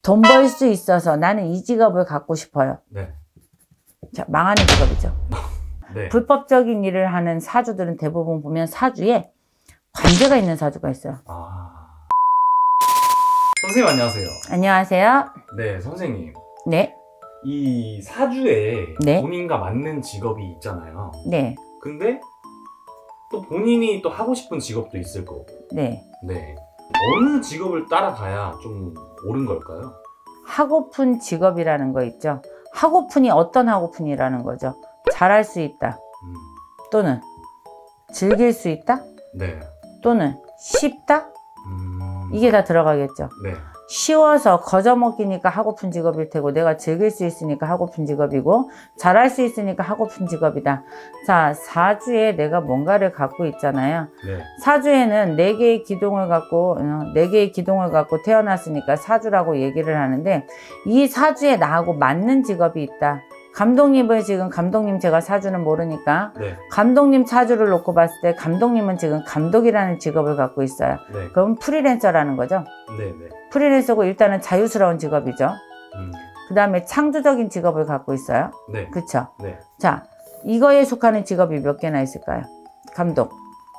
돈 벌 수 있어서 나는 이 직업을 갖고 싶어요. 네. 자, 망하는 직업이죠. 네. 불법적인 일을 하는 사주들은 대부분 보면 사주에 관제가 있는 사주가 있어요. 선생님 안녕하세요. 안녕하세요. 네, 선생님. 네. 이 사주에 네. 본인과 맞는 직업이 있잖아요. 네. 근데 또 본인이 또 하고 싶은 직업도 있을 거고. 네. 네. 어느 직업을 따라가야 좀 옳은 걸까요? 하고픈 직업이라는 거 있죠. 하고픈이 어떤 하고픈이라는 거죠. 잘할 수 있다. 또는 즐길 수 있다. 네. 또는 쉽다. 이게 다 들어가겠죠. 네. 쉬워서 거저먹기니까 하고픈 직업일 테고, 내가 즐길 수 있으니까 하고픈 직업이고, 잘할 수 있으니까 하고픈 직업이다. 자, 사주에 내가 뭔가를 갖고 있잖아요. 네. 사주에는 4개의 기둥을 갖고 태어났으니까 사주라고 얘기를 하는데, 이 사주에 나하고 맞는 직업이 있다. 감독님을 지금, 감독님 제가 사주는 모르니까, 네. 감독님 사주를 놓고 봤을 때 감독님은 지금 감독이라는 직업을 갖고 있어요. 네. 그럼 프리랜서라는 거죠. 네. 네. 프리랜서고 일단은 자유스러운 직업이죠. 그 다음에 창조적인 직업을 갖고 있어요. 네. 그쵸? 네. 자, 이거에 속하는 직업이 몇 개나 있을까요? 감독.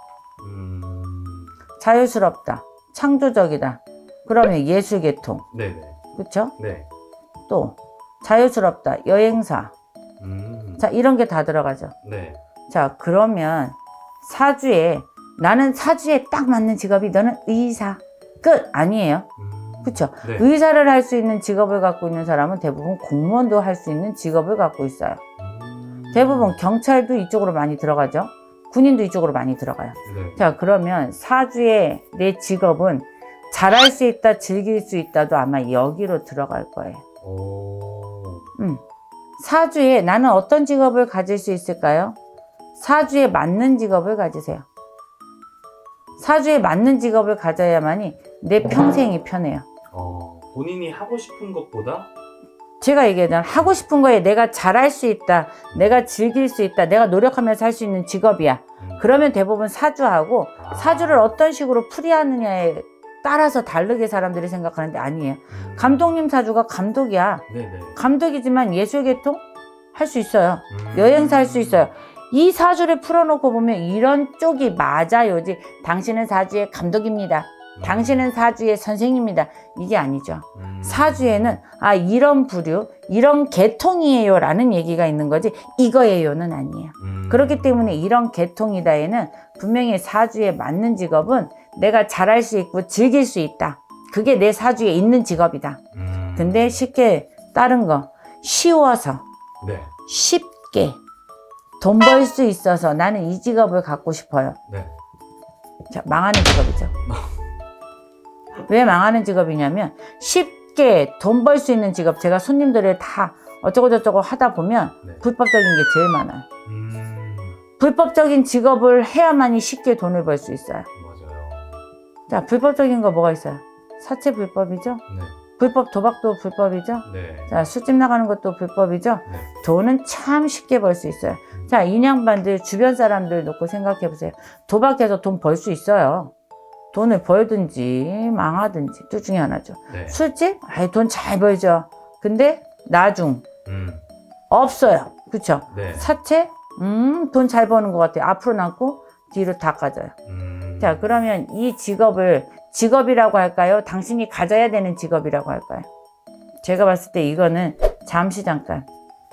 자유스럽다. 창조적이다. 그러면 예술계통. 네네. 그쵸? 네. 또 자유스럽다. 여행사. 자, 이런 게 다 들어가죠. 네. 자, 그러면 사주에, 나는 사주에 딱 맞는 직업이 너는 의사. 끝! 아니에요. 그쵸? 네. 의사를 할 수 있는 직업을 갖고 있는 사람은 대부분 공무원도 할 수 있는 직업을 갖고 있어요. 대부분 경찰도 이쪽으로 많이 들어가죠. 군인도 이쪽으로 많이 들어가요. 네. 자, 그러면 사주에 내 직업은 잘할 수 있다, 즐길 수 있다도 아마 여기로 들어갈 거예요. 사주에 나는 어떤 직업을 가질 수 있을까요? 사주에 맞는 직업을 가지세요. 사주에 맞는 직업을 가져야만이 내 평생이 편해요. 본인이 하고 싶은 것보다? 제가 얘기하잖아요. 하고 싶은 거에 내가 잘할 수 있다, 내가 즐길 수 있다, 내가 노력하면서 할 수 있는 직업이야. 그러면 대부분 사주하고, 사주를 어떤 식으로 풀이하느냐에 따라서 다르게 사람들이 생각하는데 아니에요. 감독님 사주가 감독이야. 네네. 감독이지만 예술계통 할 수 있어요. 여행사 할 수 있어요. 이 사주를 풀어놓고 보면 이런 쪽이 맞아요지. 당신은 사주의 감독입니다. 당신은 사주의 선생입니다. 이게 아니죠. 사주에는 이런 부류, 이런 계통이에요 라는 얘기가 있는 거지, 이거예요는 아니에요. 그렇기 때문에 이런 계통이다에는 분명히 사주에 맞는 직업은 내가 잘할 수 있고 즐길 수 있다. 그게 내 사주에 있는 직업이다. 근데 쉽게 다른 거, 쉬워서, 네. 쉽게 돈 벌 수 있어서 나는 이 직업을 갖고 싶어요. 네. 자, 망하는 직업이죠. 왜 망하는 직업이냐면, 쉽게 돈 벌 수 있는 직업, 제가 손님들을 다 어쩌고저쩌고 하다 보면 네. 불법적인 게 제일 많아요. 불법적인 직업을 해야만이 쉽게 돈을 벌 수 있어요. 맞아요. 자, 불법적인 거 뭐가 있어요? 사채 불법이죠? 네. 불법 도박도 불법이죠? 네. 자, 술집 나가는 것도 불법이죠? 네. 돈은 참 쉽게 벌 수 있어요. 자, 인양반들, 주변 사람들 놓고 생각해 보세요. 도박해서 돈 벌 수 있어요. 돈을 벌든지 망하든지 둘 중에 하나죠. 네. 술집? 돈 잘 벌죠. 근데 나중 없어요. 그쵸? 네. 사채? 돈 잘 버는 것 같아요. 앞으로 남고 뒤로 다 까져요. 자, 그러면 이 직업을 직업이라고 할까요? 당신이 가져야 되는 직업이라고 할까요? 제가 봤을 때 이거는 잠시 잠깐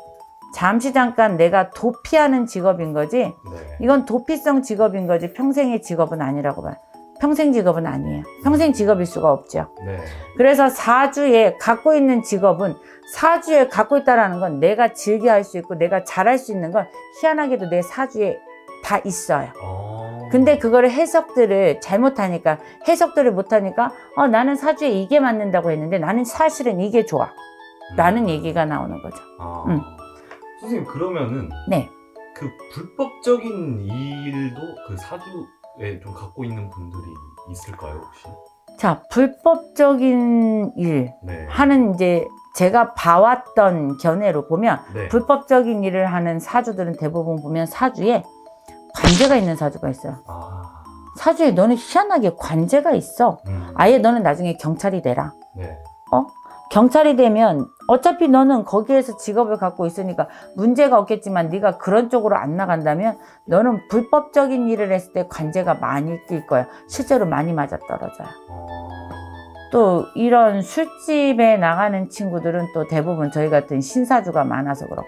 내가 도피하는 직업인 거지, 네. 이건 도피성 직업인 거지 평생의 직업은 아니라고 봐요. 평생 직업은 아니에요. 평생 직업일 수가 없죠. 네. 그래서 사주에 갖고 있는 직업은, 사주에 갖고 있다라는 건 내가 즐겨 할 수 있고 내가 잘할 수 있는 건 희한하게도 내 사주에 다 있어요. 근데 그거를 해석들을 잘못하니까, 해석들을 못하니까 나는 사주에 이게 맞는다고 했는데 나는 사실은 이게 좋아 라는 얘기가 나오는 거죠. 선생님, 그러면은 네. 그 불법적인 일도 그 사주에 좀 갖고 있는 분들이 있을까요, 혹시? 자, 불법적인 일 네. 하는, 이제 제가 봐왔던 견해로 보면, 네. 불법적인 일을 하는 사주들은 대부분 보면 사주에 관제가 있는 사주가 있어요. 사주에 너는 희한하게 관제가 있어. 아예 너는 나중에 경찰이 되라. 네. 경찰이 되면 어차피 너는 거기에서 직업을 갖고 있으니까 문제가 없겠지만 네가 그런 쪽으로 안 나간다면 너는 불법적인 일을 했을 때 관제가 많이 낄 거야. 실제로 많이 맞아떨어져요. 또 이런 술집에 나가는 친구들은 또 대부분 저희 같은 신사주가 많아서 그렇고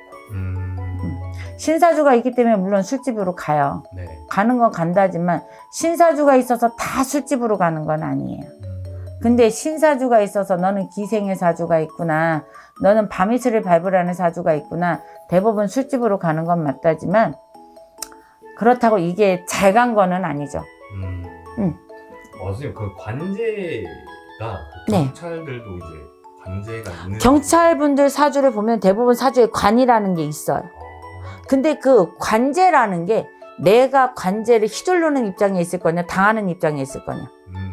신사주가 있기 때문에 물론 술집으로 가요. 네. 가는 건 간다지만 신사주가 있어서 다 술집으로 가는 건 아니에요. 근데 신사주가 있어서 너는 기생의 사주가 있구나, 너는 밤이슬을 밟으라는 사주가 있구나, 대부분 술집으로 가는 건 맞다지만 그렇다고 이게 잘 간 거는 아니죠. 선생님, 그 관제가 네. 경찰들도 이제 관제가 있는 경찰분들 사주를 보면 대부분 사주에 관이라는 게 있어요. 근데 그 관제라는 게 내가 관제를 휘두르는 입장에 있을 거냐 당하는 입장에 있을 거냐.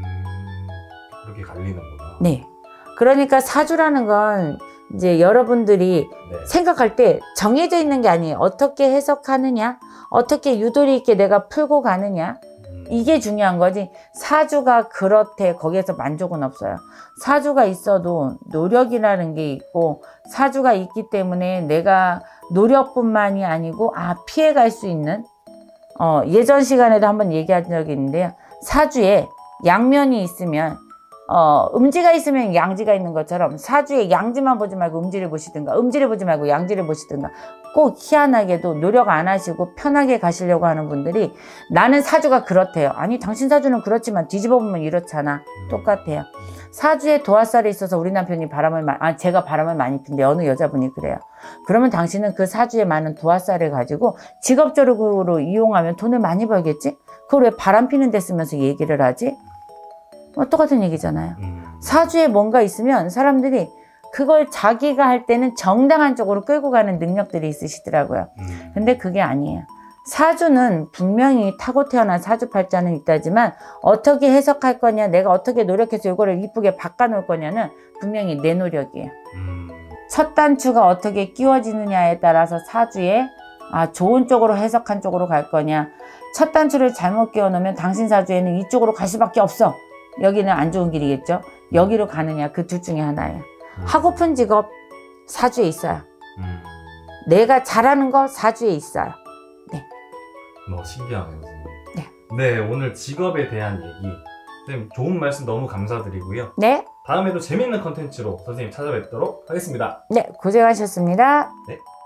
그렇게 갈리는구나. 네. 그러니까 사주라는 건 이제 여러분들이 네. 생각할 때 정해져 있는 게 아니에요. 어떻게 해석하느냐, 어떻게 유도리 있게 내가 풀고 가느냐, 이게 중요한 거지. 사주가 그렇대 거기에서 만족은 없어요. 사주가 있어도 노력이라는 게 있고, 사주가 있기 때문에 내가 노력뿐만이 아니고 피해갈 수 있는, 예전 시간에도 한번 얘기한 적이 있는데요. 사주에 양면이 있으면 음지가 있으면 양지가 있는 것처럼 사주에 양지만 보지 말고 음지를 보시든가, 음지를 보지 말고 양지를 보시든가. 꼭 희한하게도 노력 안 하시고 편하게 가시려고 하는 분들이 나는 사주가 그렇대요. 아니 당신 사주는 그렇지만 뒤집어 보면 이렇잖아. 똑같아요. 사주에 도화살이 있어서 우리 남편이 제가 바람을 많이 핀데 어느 여자분이 그래요. 그러면 당신은 그 사주에 많은 도화살을 가지고 직업적으로 이용하면 돈을 많이 벌겠지? 그걸 왜 바람 피는 데 쓰면서 얘기를 하지? 똑같은 얘기잖아요. 사주에 뭔가 있으면 사람들이 그걸 자기가 할 때는 정당한 쪽으로 끌고 가는 능력들이 있으시더라고요. 근데 그게 아니에요. 사주는 분명히 타고 태어난 사주팔자는 있다지만 어떻게 해석할 거냐, 내가 어떻게 노력해서 이거를 이쁘게 바꿔놓을 거냐는 분명히 내 노력이에요. 첫 단추가 어떻게 끼워지느냐에 따라서 사주에 좋은 쪽으로 해석한 쪽으로 갈 거냐, 첫 단추를 잘못 끼워놓으면 당신 사주에는 이쪽으로 갈 수밖에 없어. 여기는 안 좋은 길이겠죠. 여기로 가느냐, 그 둘 중에 하나예요. 하고픈 직업 사주에 있어요. 내가 잘하는 거 사주에 있어요. 네. 너무 신기하네요, 선생님. 네. 네, 오늘 직업에 대한 얘기, 선생님 좋은 말씀 너무 감사드리고요. 네. 다음에도 재밌는 컨텐츠로 선생님 찾아뵙도록 하겠습니다. 네, 고생하셨습니다. 네.